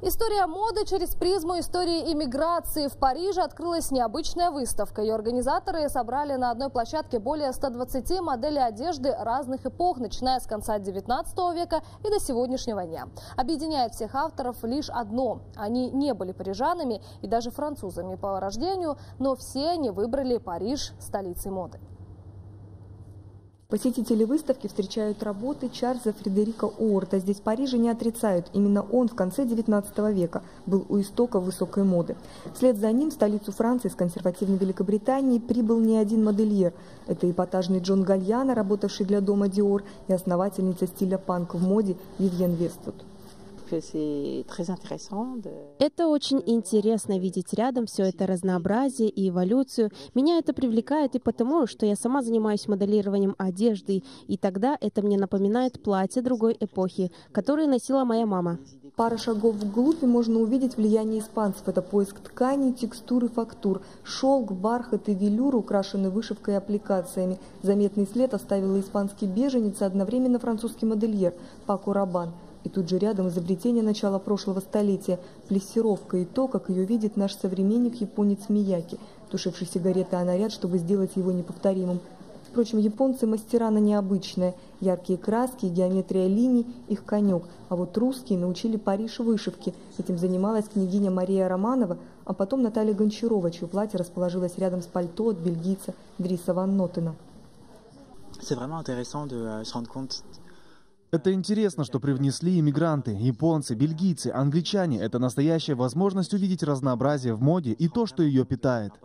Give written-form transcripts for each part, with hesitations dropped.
История моды через призму истории иммиграции. В Париже открылась необычная выставка. Ее организаторы собрали на одной площадке более 120 моделей одежды разных эпох, начиная с конца 19 века и до сегодняшнего дня. Объединяет всех авторов лишь одно. Они не были парижанами и даже французами по рождению, но все они выбрали Париж столицей моды. Посетители выставки встречают работы Чарльза Фредерика Уорта. Здесь в Париже не отрицают. Именно он в конце 19 века был у истоков высокой моды. Вслед за ним в столицу Франции с консервативной Великобритании прибыл не один модельер. Это эпатажный Джон Гальяно, работавший для дома Диор, и основательница стиля панк в моде Вивьен Вествуд. Это очень интересно видеть рядом все это разнообразие и эволюцию. Меня это привлекает и потому, что я сама занимаюсь моделированием одежды, и тогда это мне напоминает платье другой эпохи, которое носила моя мама. Пара шагов вглубь, и можно увидеть влияние испанцев. Это поиск тканей, текстур и фактур. Шелк, бархат и велюр украшены вышивкой и аппликациями. Заметный след оставил испанский беженец и одновременно французский модельер Пако Рабан. И тут же рядом изобретение начала прошлого столетия – плессировка и то, как ее видит наш современник японец Мияки, тушивший сигареты о наряд, чтобы сделать его неповторимым. Впрочем, японцы мастера на необычное. Яркие краски и геометрия линий – их конек. А вот русские научили Париж вышивке. Этим занималась княгиня Мария Романова, а потом Наталья Гончарова, чье платье расположилось рядом с пальто от бельгийца Дриса Ван Нотена. Это интересно, что привнесли иммигранты, японцы, бельгийцы, англичане. Это настоящая возможность увидеть разнообразие в моде и то, что ее питает.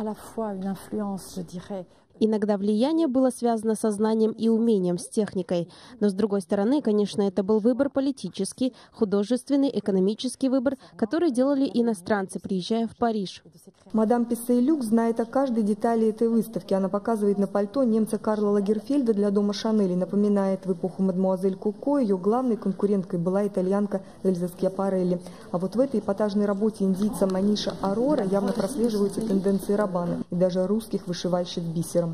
Иногда влияние было связано со знанием и умением, с техникой. Но, с другой стороны, конечно, это был выбор политический, художественный, экономический выбор, который делали иностранцы, приезжая в Париж. Мадам Писсей-Люк знает о каждой детали этой выставки. Она показывает на пальто немца Карла Лагерфельда для дома Шанель и напоминает, в эпоху мадемуазель Коко ее главной конкуренткой была итальянка Эльза Скьяпарелли. А вот в этой эпатажной работе индийца Маниша Арора явно прослеживаются тенденции Рабана и даже русских вышивальщиц бисером.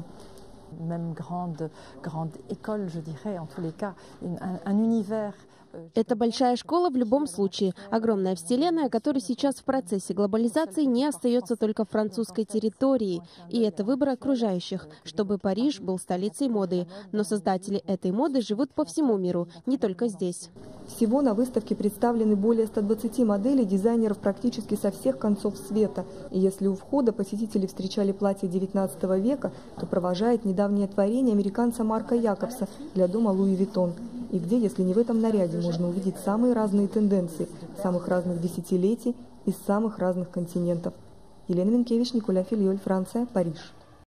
Это большая школа в любом случае, огромная вселенная, которая сейчас в процессе глобализации не остается только в французской территории. И это выбор окружающих, чтобы Париж был столицей моды. Но создатели этой моды живут по всему миру, не только здесь. Всего на выставке представлены более 120 моделей дизайнеров практически со всех концов света. И если у входа посетители встречали платья 19 века, то провожает недавнее творение американца Марка Якобса для дома Луи Виттон. И где, если не в этом наряде, можно увидеть самые разные тенденции, самых разных десятилетий из самых разных континентов. Елена Минкевич, Николя Фильоль, Франция, Париж.